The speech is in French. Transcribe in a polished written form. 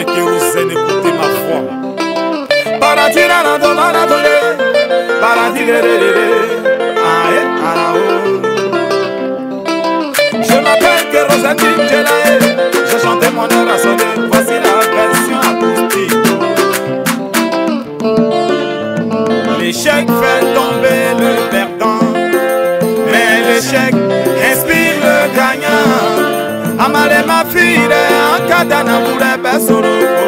DJ Kérosène, écoutez ma voix. Je m'appelle Kérosène Djelae, j'ai chanté mon air à sonner, voici la version acoustique. L'échec fait tomber le perdant, mais l'échec inspire le gagnant. Amale ma fille, en cadana pour les personnes.